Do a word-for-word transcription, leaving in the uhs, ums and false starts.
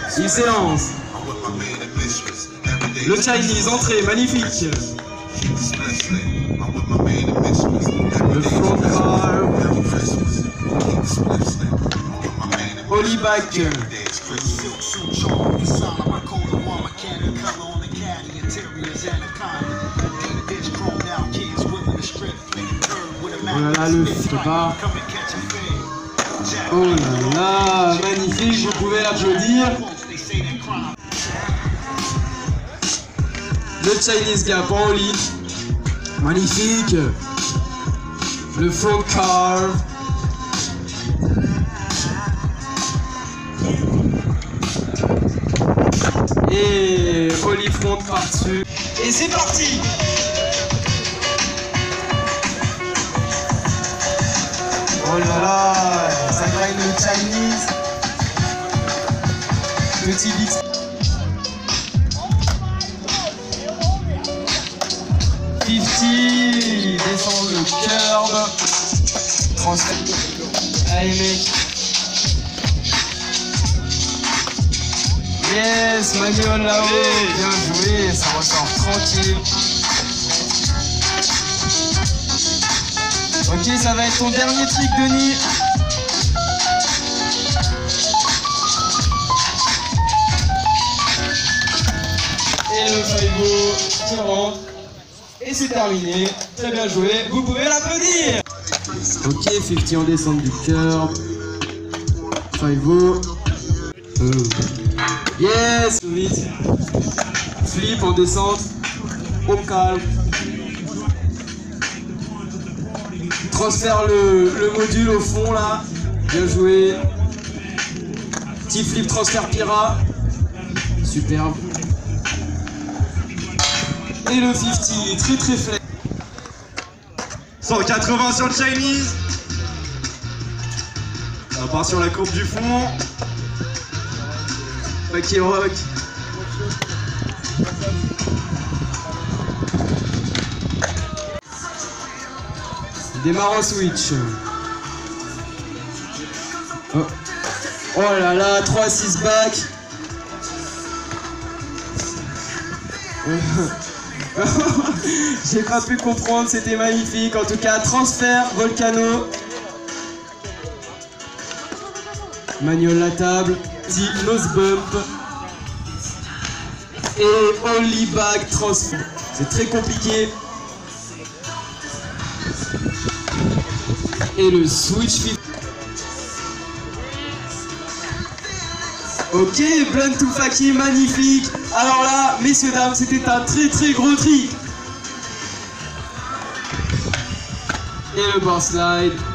Il s'élance. Le Chinese, entrée, magnifique. Le front car. Ollie back. Oh là là, le fait pas. Oh là là, magnifique, vous pouvez l'applaudir. Le Chinese gap en Ollie. Magnifique. Le front carve. Et Ollie front par-dessus. Et c'est parti. Oh là là, ça gagne le Chinese. Petit big. cinquante, descend le curve. Transfert. Allez mec. Yes, manuel là-haut. Bien joué, ça ressort tranquille. Ok, ça va être ton dernier trick, Denis. Et le five-o qui rentre. Et c'est terminé. Très bien joué. Vous pouvez l'applaudir. Ok, cinquante en descente du curve. five-o. Euh. Yes, vite. Flip en descente. Au calme. Transfère le, le module au fond là. Bien joué. Petit flip transfert Pira. Superbe. Et le cinquante, très très flex. cent quatre-vingts sur le Chinese. Ça part sur la courbe du fond. Paquet rock. Démarre en switch. Oh, oh là là, trois six back. J'ai pas pu comprendre, c'était magnifique. En tout cas, transfert, Volcano. Manuel la table. Petit nose bump. Et only back transfert. C'est très compliqué. Et le switch flip. Ok, blunt to Faki, magnifique. Alors là, messieurs, dames, c'était un très très gros trick. Et le bar slide.